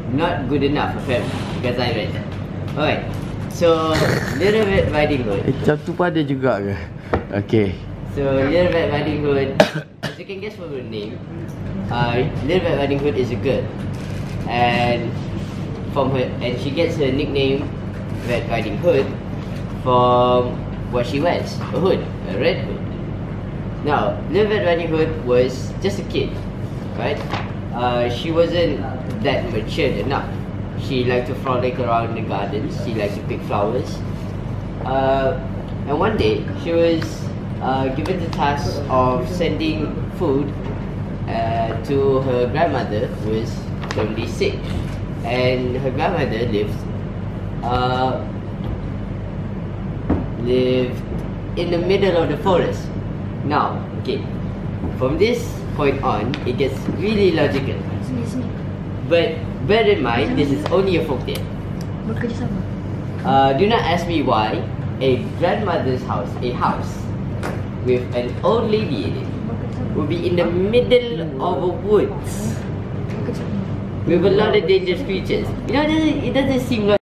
not good enough apparently because I read that. Alright, so Little Red Riding Hood. Macam tu pun ada juga ke? Okay. So Little Red Riding Hood, as you can guess from her name, Little Red Riding Hood is a girl, and she gets her nickname Red Riding Hood from what she wears, a hood, a red hood. Now, Little Red Riding Hood was just a kid, right? She wasn't that matured enough. She liked to frolic around the gardens. She liked to pick flowers. And one day, she was given the task of sending food to her grandmother, who was terminally sick. And her grandmother lived in the middle of the forest. Now, okay, from this point on, it gets really logical. But bear in mind, this is only a folktale. Do not ask me why a grandmother's house, a house with an old lady in it, will be in the middle of a woods with a lot of dangerous creatures. You know, it doesn't seem